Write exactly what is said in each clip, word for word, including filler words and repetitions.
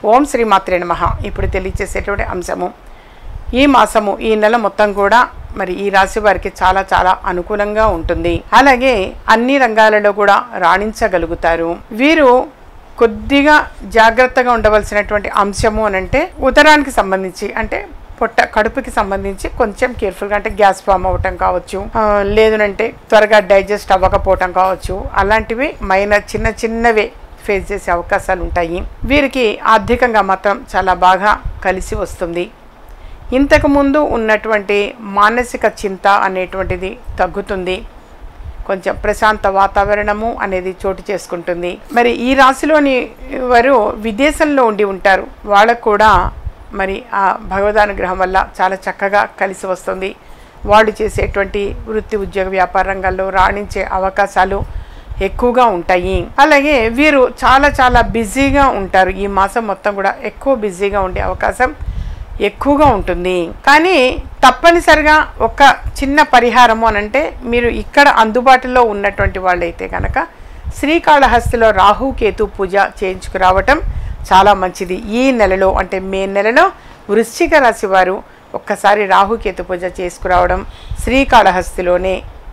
ఓం శ్రీ మాత్రే నమః. ఇప్పుడు తెలియచేసేటువంటి అంశము, ఈ మాసము ఈ నెల మొత్తం కూడా మరి ఈ రాశి వారికి చాలా చాలా అనుకూలంగా ఉంటుంది. అలాగే అన్ని రంగాలలో కూడా రాణించగలుగుతారు. వీరు కొద్దిగా జాగ్రత్తగా ఉండవలసినటువంటి అంశము అనంటే ఉదరానికి సంబంధించి, అంటే పొట్ట కడుపుకి సంబంధించి కొంచెం కేర్ఫుల్గా, అంటే గ్యాస్ ఫామ్ అవ్వటం కావచ్చు, లేదంటే త్వరగా డైజెస్ట్ అవ్వకపోవటం కావచ్చు, అలాంటివి మైనర్ చిన్న చిన్నవే ఫేస్ చేసే అవకాశాలు ఉంటాయి. వీరికి ఆర్థికంగా మాత్రం చాలా బాగా కలిసి వస్తుంది. ఇంతకుముందు ఉన్నటువంటి మానసిక చింత అనేటువంటిది తగ్గుతుంది. కొంచెం ప్రశాంత వాతావరణము అనేది చోటు చేసుకుంటుంది. మరి ఈ రాశిలోని వారు విదేశంలో ఉండి ఉంటారు. వాళ్ళకు కూడా మరి ఆ భగవదానుగ్రహం వల్ల చాలా చక్కగా కలిసి వస్తుంది. వాళ్ళు చేసేటువంటి వృత్తి ఉద్యోగ వ్యాపార రంగాల్లో రాణించే అవకాశాలు ఎక్కువగా ఉంటాయి. అలాగే వీరు చాలా చాలా బిజీగా ఉంటారు. ఈ మాసం మొత్తం కూడా ఎక్కువ బిజీగా ఉండే అవకాశం ఎక్కువగా ఉంటుంది. కానీ తప్పనిసరిగా ఒక చిన్న పరిహారము అనంటే, మీరు ఇక్కడ అందుబాటులో ఉన్నటువంటి వాళ్ళైతే కనుక శ్రీకాళహస్తిలో రాహుకేతు పూజ చేయించుకురావటం చాలా మంచిది. ఈ నెలలో అంటే మే నెలలో వృశ్చిక రాశి వారు ఒక్కసారి రాహుకేతు పూజ చేసుకురావడం శ్రీకాళహస్తిలోనే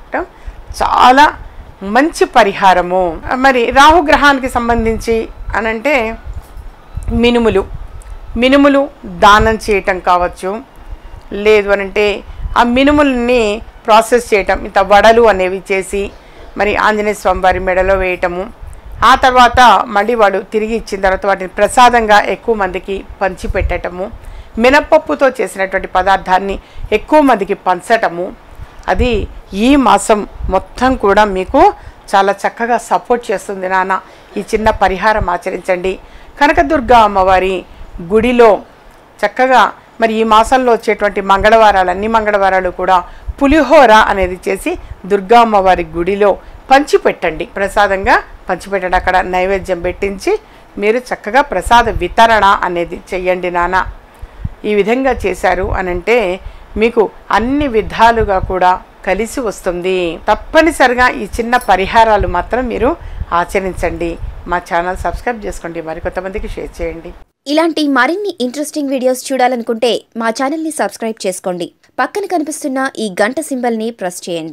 చాలా మంచి పరిహారము. మరి రాహుగ్రహానికి సంబంధించి అనంటే మినుములు మినుములు దానం చేయటం కావచ్చు, లేదు అనంటే ఆ మినుముల్ని ప్రాసెస్ చేయటం, ఇంత వడలు అనేవి చేసి మరి ఆంజనేయ స్వామి వారి మెడలో వేయటము, ఆ తర్వాత మళ్ళీ వాడు తిరిగి ఇచ్చిన తర్వాత వాటిని ప్రసాదంగా ఎక్కువ మందికి పంచిపెట్టటము, మినపప్పుతో చేసినటువంటి పదార్థాన్ని ఎక్కువ మందికి పంచటము, అది ఈ మాసం మొత్తం కూడా మీకు చాలా చక్కగా సపోర్ట్ చేస్తుంది. నాన్న ఈ చిన్న పరిహారం ఆచరించండి. కనకదుర్గ అమ్మవారి గుడిలో చక్కగా మరి ఈ మాసంలో వచ్చేటువంటి మంగళవారాలు, అన్ని మంగళవారాలు కూడా పులిహోర అనేది చేసి దుర్గా అమ్మవారి గుడిలో పంచిపెట్టండి. ప్రసాదంగా పంచిపెట్టండి. అక్కడ నైవేద్యం పెట్టించి మీరు చక్కగా ప్రసాద వితరణ అనేది చెయ్యండి నాన్న. ఈ విధంగా చేశారు అనంటే మీకు అన్ని విధాలుగా కూడా కలిసి వస్తుంది. తప్పనిసరిగా ఈ చిన్న పరిహారాలు మాత్రం మీరు ఆచరించండి. మా ఛానల్ సబ్స్క్రైబ్ చేసుకోండి, మరికొంతమందికి షేర్ చేయండి. ఇలాంటి మరిన్ని ఇంట్రెస్టింగ్ వీడియోస్ చూడాలనుకుంటే మా ఛానల్ని సబ్స్క్రైబ్ చేసుకోండి. పక్కన కనిపిస్తున్న ఈ గంట సింబల్ని ప్రెస్ చేయండి.